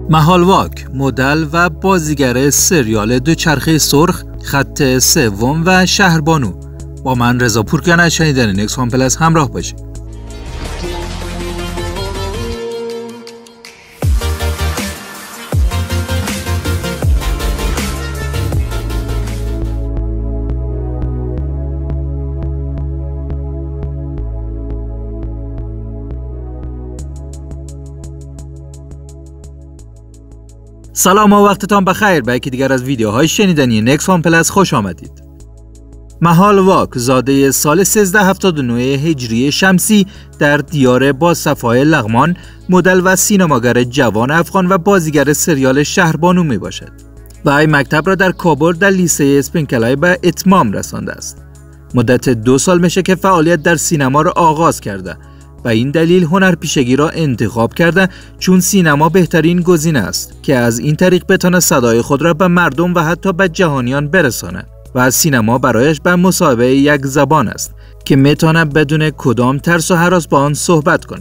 محال واک مدل و بازیگر سریال دوچرخه سرخ، خط سوم و شهربانو. با من رضا پورکیان از شنیدن نکس وان پلاس همراه باشید. سلام و وقتتان بخیر. به یکی دیگر از ویدیوهای شنیدنی نکس وان پلاس خوش آمدید. محال واک زاده سال 1379 هجری شمسی در دیار باصفای لغمان، مدل و سینماگر جوان افغان و بازیگر سریال شهربانو می باشد. وی مکتب را در کابل در لیسه اسپینکلای به اتمام رسانده است. مدت 2 سال میشه که فعالیت در سینما را آغاز کرده و این دلیل هنرپیشگی را انتخاب کرده، چون سینما بهترین گزینه است که از این طریق بتونه صدای خود را به مردم و حتی به جهانیان برسانه و سینما برایش به مثابه یک زبان است که میتونه بدون کدام ترس و هراس با آن صحبت کنه.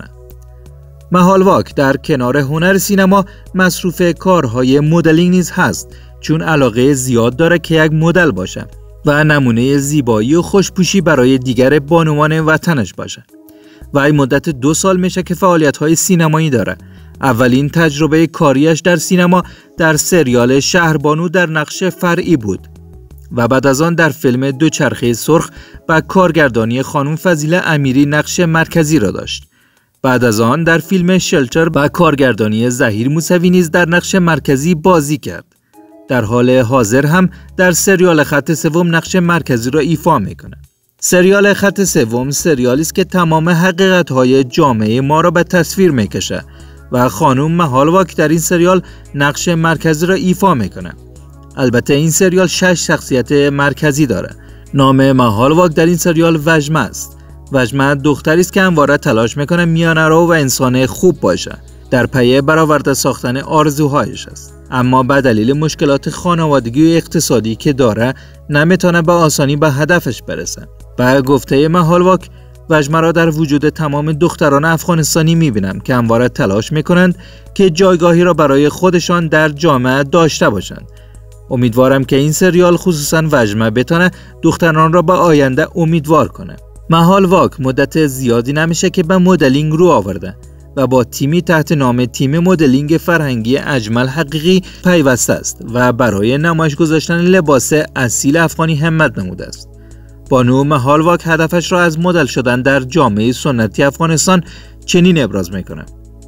محال واک در کنار هنر سینما مصروف کارهای مدلینگ نیز هست، چون علاقه زیاد داره که یک مدل باشه و نمونه زیبایی و خوشپوشی برای دیگر بانوان وطنش باشه. و این مدت 2 سال میشه که فعالیت‌های سینمایی داره. اولین تجربه کاریش در سینما در سریال شهربانو در نقش فرعی بود و بعد از آن در فیلم دوچرخه سرخ با کارگردانی خانم فضیله امیری نقش مرکزی را داشت. بعد از آن در فیلم شلتر با کارگردانی زهیر موسوی نیز در نقش مرکزی بازی کرد. در حال حاضر هم در سریال خط سوم نقش مرکزی را ایفا میکنه. سریال خط سوم سریالی است که تمام حقیقت‌های جامعه ما را به تصویر میکشه و خانم محال واک در این سریال نقش مرکزی را ایفا میکنه. البته این سریال 6 شخصیت مرکزی داره. نام محال واک در این سریال وژمه است. وژمه دختری است که همواره تلاش میکنه میانه‌رو و انسان خوب باشه، در پی برآورده ساختن آرزوهایش است، اما به دلیل مشکلات خانوادگی و اقتصادی که داره نمیتونه به آسانی به هدفش برسه. به گفته محال واک، وژمه را در وجود تمام دختران افغانستانی میبینم که همواره تلاش میکنند که جایگاهی را برای خودشان در جامعه داشته باشند. امیدوارم که این سریال خصوصا وژمه بتونه دختران را به آینده امیدوار کنه. محال واک مدت زیادی نمیشه که به مدلینگ رو آورده و با تیمی تحت نام تیم مدلینگ فرهنگی اجمل حقیقی پیوسته است و برای نمایش گذاشتن لباس اصیل افغانی همت نموده است. بانو محال واک هدفش را از مدل شدن در جامعه سنتی افغانستان چنین ابراز میکنه: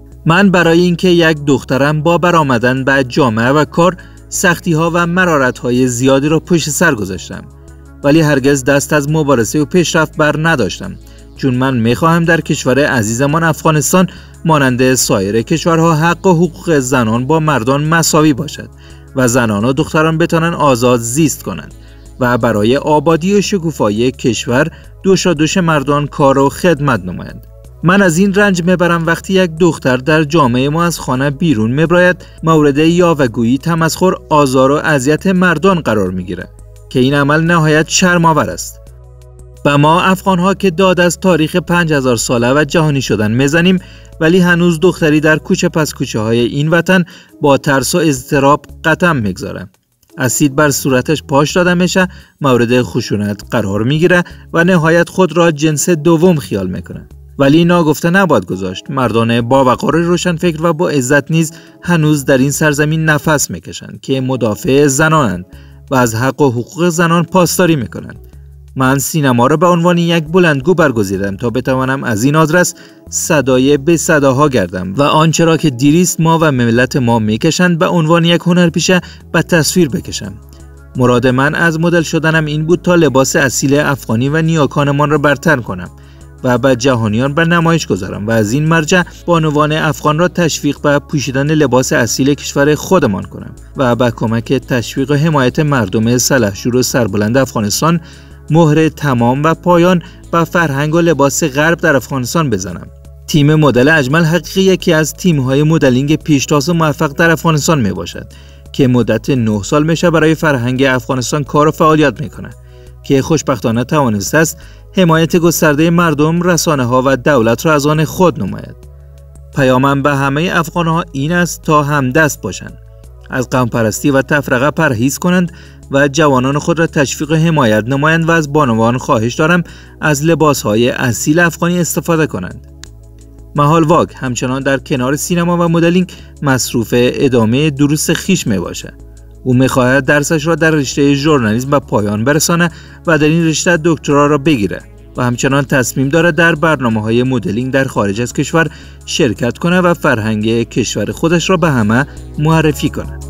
من برای اینکه یک دخترم با برآمدن به جامعه و کار سختی ها و مرارت های زیادی را پشت سر گذاشتم، ولی هرگز دست از مبارزه و پیشرفت بر نداشتم، چون من میخواهم در کشور عزیزمان افغانستان مانند سایر کشورها حق و حقوق زنان با مردان مساوی باشد و زنان و دختران بتوانند آزاد زیست کنند و برای آبادی و شکوفایی کشور دوش مردان کار و خدمت نمایند. من از این رنج میبرم وقتی یک دختر در جامعه ما از خانه بیرون میبراید مورد یاوه‌گویی، تمسخر، آزار و اذیت مردان قرار میگیره که این عمل نهایت شرم‌آور است. و ما افغان‌ها که داد از تاریخ 5000 ساله و جهانی شدن میزنیم، ولی هنوز دختری در کوچه پس کوچه های این وطن با ترس و اضطراب قدم میگذاره. اسید بر صورتش پاش داده میشه، مورد خشونت قرار میگیره و نهایت خود را جنس دوم خیال میکنه. ولی ناگفته نباید گذاشت مردان با وقار روشنفکر و با عزت نیز هنوز در این سرزمین نفس میکشند که مدافع زنانند و از حق و حقوق زنان پاسداری میکنند. من سینما را به عنوان یک بلندگو برگزیدم تا بتوانم از این آدرس صدای به صداها گردم و آنچه را که دیریست ما و ملت ما میکشند به عنوان یک هنرپیشه به تصویر بکشم. مراد من از مدل شدنم این بود تا لباس اصیل افغانی و نیاکانمان را برتر کنم و به جهانیان به نمایش گذارم و از این مرجع بانوان افغان را تشویق به پوشیدن لباس اصیل کشور خودمان کنم و به کمک تشویق و حمایت مردم سلحشور و سربلند افغانستان مهر تمام و پایان به فرهنگ و لباس غرب در افغانستان بزنم. تیم مدل اجمل حقیقی یکی از تیم‌های مدلینگ پیشتاز و موفق در افغانستان می باشد که مدت 9 سال میشه برای فرهنگ افغانستان کار و فعالیت میکنه که خوشبختانه توانسته است حمایت گسترده مردم، رسانه‌ها و دولت را از آن خود نماید. پیامم به همه افغان‌ها این است تا همدست باشند، از غم‌پرستی و تفرقه پرهیز کنند و جوانان خود را تشویق و حمایت نمایند و از بانوان خواهش دارم از لباس‌های اصیل افغانی استفاده کنند. محال واک همچنان در کنار سینما و مدلینگ مصروف ادامه دروس خویش میباشد. او میخواهد درسش را در رشته ژورنالیسم به پایان برسانه و در این رشته دکترا را بگیرد و همچنان تصمیم دارد در برنامه‌های مدلینگ در خارج از کشور شرکت کند و فرهنگ کشور خودش را به همه معرفی کند.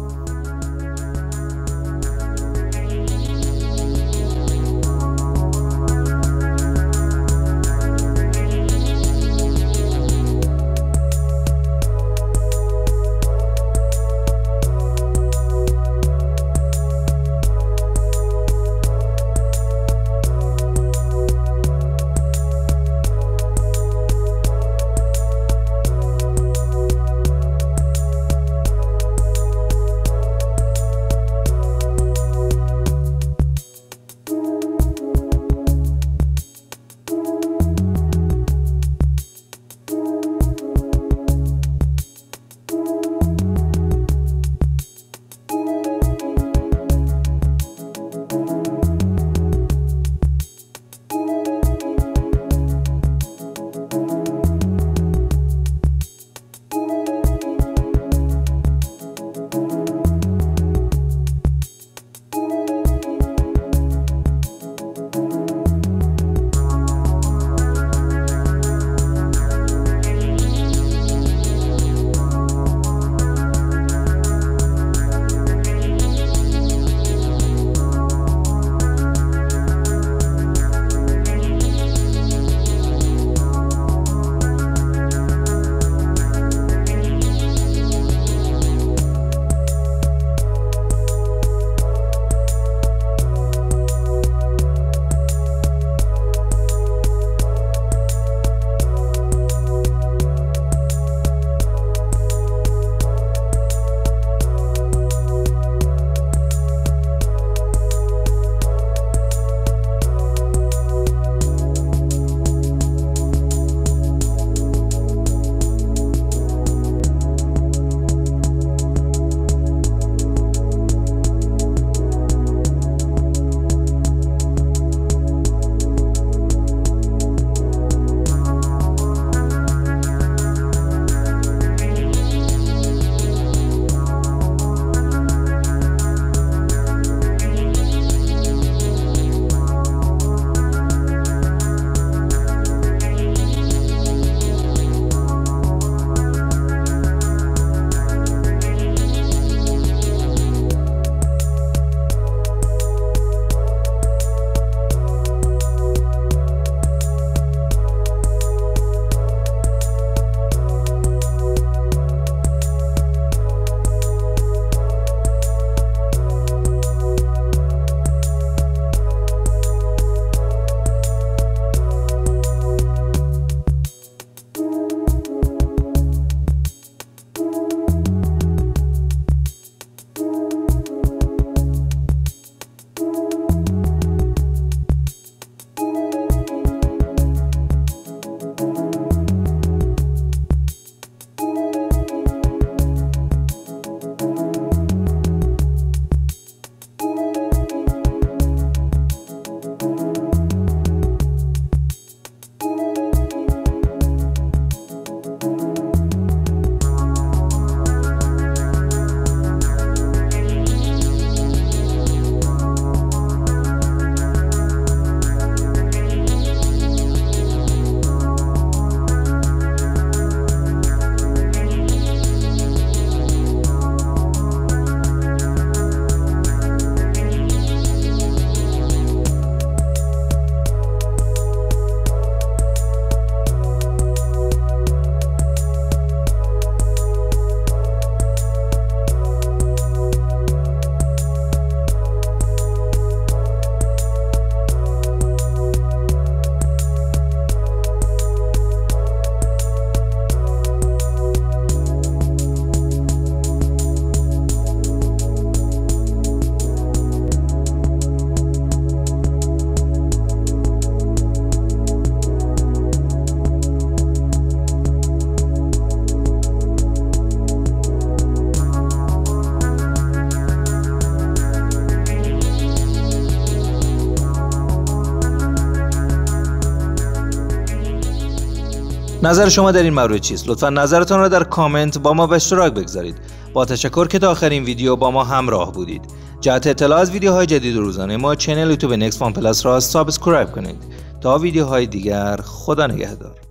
نظر شما در این مورد چیست؟ لطفا نظرتان را در کامنت با ما به اشتراک بگذارید. با تشکر که تا آخرین ویدیو با ما همراه بودید. جهت اطلاع از ویدیوهای جدید و روزانه ما چنل یوتیوب نکس فان پلاس را سابسکرایب کنید. تا ویدیوهای دیگر، خدا نگهدار.